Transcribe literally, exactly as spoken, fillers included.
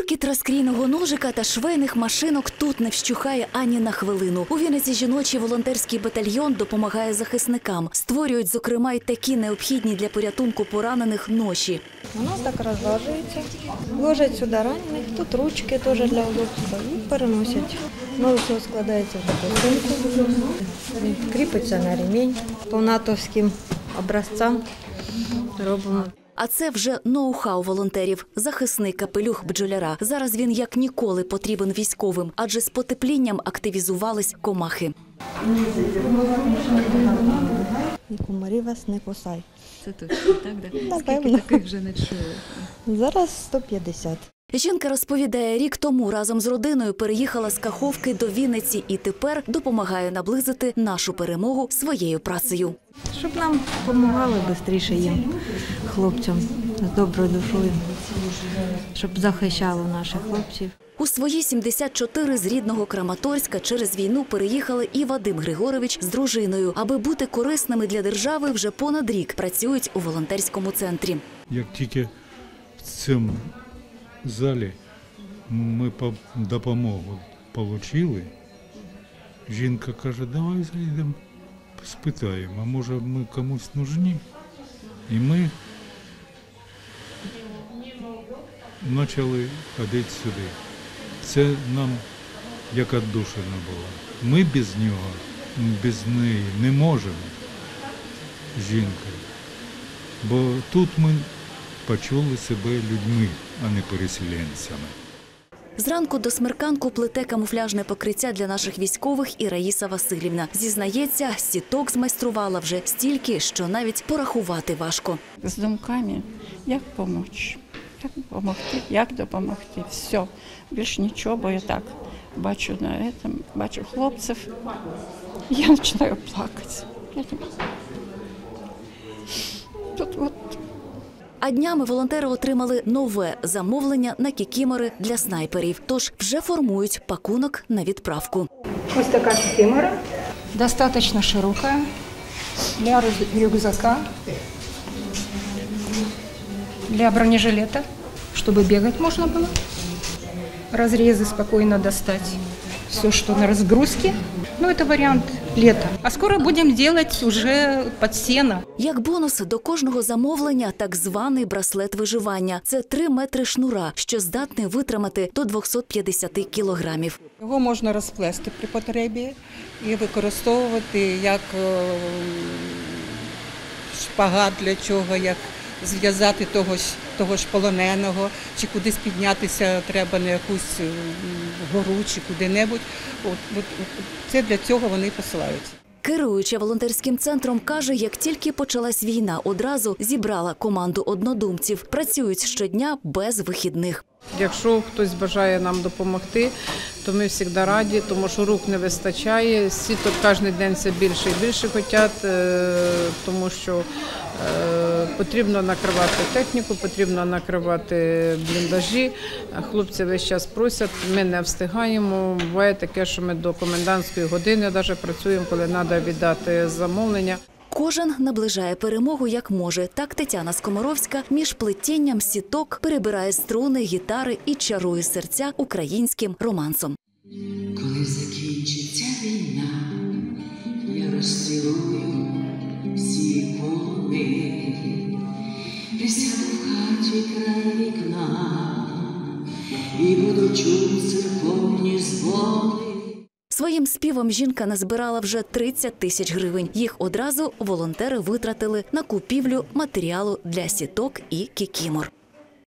Гуркіт розкрійного ножика та швейних машинок тут не вщухає ані на хвилину. У Вінниці жіночий волонтерський батальйон допомагає захисникам. Створюють, зокрема, й такі необхідні для порятунку поранених ноші. У нас так розважується. Ложать сюди ранених, тут ручки теж для удобства і переносять. Ну, все складається в таку сумку, кріпиться на ремінь. По натовським образцям робимо. А це вже ноу-хау волонтерів. Захисний капелюх бджоляра. Зараз він як ніколи потрібен військовим, адже з потеплінням активізувались комахи. І комарі вас не кусай. Це точно, так? Да? Скільки таких вже не чули? Зараз сто п'ятдесят. Жінка розповідає, рік тому разом з родиною переїхала з Каховки до Вінниці і тепер допомагає наблизити нашу перемогу своєю працею. Щоб нам допомагали швидше їм, хлопцям, з доброю душою, щоб захищало наших хлопців. У свої сімдесят чотири з рідного Краматорська через війну переїхали і Вадим Григорович з дружиною. Аби бути корисними для держави, вже понад рік працюють у волонтерському центрі. Як тільки в цьому залі ми допомогу отримали, жінка каже, давай зайдемо, спитаємо, а може ми комусь нужні? І ми почали ходити сюди. Це нам як віддушина була. Ми без нього, без неї не можемо, жінка. Бо тут ми почули себе людьми, а не переселенцями. Зранку до смерканку плете камуфляжне покриття для наших військових і Раїса Василівна. Зізнається, сіток змайструвала вже стільки, що навіть порахувати важко. З думками, як допомогти, як допомогти, як допомогти, все. Більше нічого, бо я так бачу на цьому, бачу хлопців, я починаю плакати. Тут от. А днями волонтери отримали нове замовлення на кікімори для снайперів. Тож вже формують пакунок на відправку. Ось така кікімора. Достаточно широка для рюкзака, для бронежилета, чтобы бегать можно было. Разрезы спокойно достать. Все, что на разгрузке. Ну, это вариант лета. А скоро будем делать уже под сено. Як бонус до кожного замовлення так званий браслет виживання. Це три метри шнура, що здатний витримати до двохсот п'ятдесят кілограмів. Його можна розплести при потребі і використовувати як шпагат для чого, як зв'язати того ж, того ж полоненого, чи кудись піднятися треба на якусь гору, чи куди-небудь. От, от, це для цього вони і посилаються. Керуюча волонтерським центром каже, як тільки почалась війна, одразу зібрала команду однодумців. Працюють щодня без вихідних. Якщо хтось бажає нам допомогти, то ми завжди раді, тому що рук не вистачає. Сіток кожен день все більше і більше хочуть, тому що потрібно накривати техніку, потрібно накривати бліндажі. Хлопці весь час просять, ми не встигаємо. Буває таке, що ми до комендантської години навіть працюємо, коли треба віддати замовлення. Кожен наближає перемогу як може. Так Тетяна Скоморовська між плетінням сіток перебирає струни, гітари і чарує серця українським романсом. Коли закінчиться війна, я розцілую всі поли, присяду в хаті край вікна і буду чути церковні дзвони. Своїм співом жінка назбирала вже тридцять тисяч гривень. Їх одразу волонтери витратили на купівлю матеріалу для сіток і кікімор.